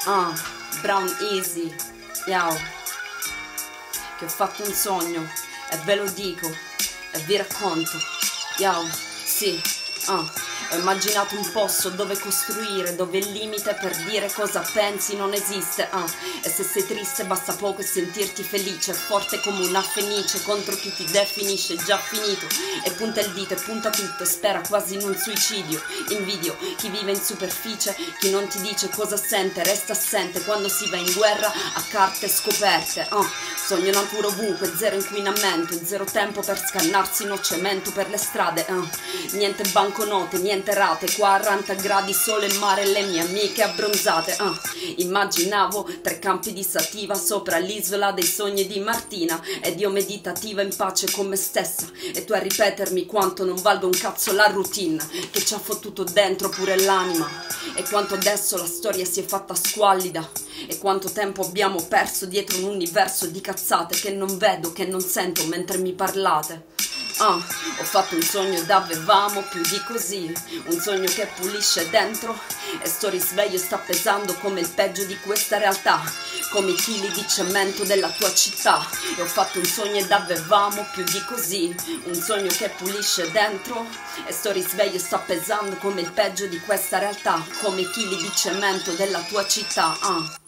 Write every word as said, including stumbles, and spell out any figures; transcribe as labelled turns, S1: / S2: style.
S1: Ah, Brown Easy, yo, che ho fatto un sogno e ve lo dico e vi racconto, yo, sì, ah. Ho immaginato un posto dove costruire, dove il limite per dire cosa pensi non esiste, ah. E se sei triste basta poco e sentirti felice, forte come una fenice contro chi ti definisce già finito. E punta il dito e punta tutto e spera quasi in un suicidio. Invidio chi vive in superficie, chi non ti dice cosa sente, resta assente quando si va in guerra a carte scoperte, ah. Sogno natura ovunque, zero inquinamento, zero tempo per scannarsi, no cemento per le strade, ah. Niente banconote, niente rate, quaranta gradi, sole e mare, le mie amiche abbronzate, ah. Immaginavo tre campi di sativa sopra l'isola dei sogni di Martina, ed io meditativa in pace con me stessa, e tu a ripetermi quanto non valga un cazzo la routine che ci ha fottuto dentro pure l'anima, e quanto adesso la storia si è fatta squallida, e quanto tempo abbiamo perso dietro un universo di cazzate che non vedo, che non sento mentre mi parlate. Ah, ho fatto un sogno ed avevamo più di così, un sogno che pulisce dentro e sto risveglio sta pesando come il peggio di questa realtà, come i chili di cemento della tua città. E ho fatto un sogno ed avevamo più di così, un sogno che pulisce dentro e sto risveglio sta pesando come il peggio di questa realtà, come i chili di cemento della tua città. Ah.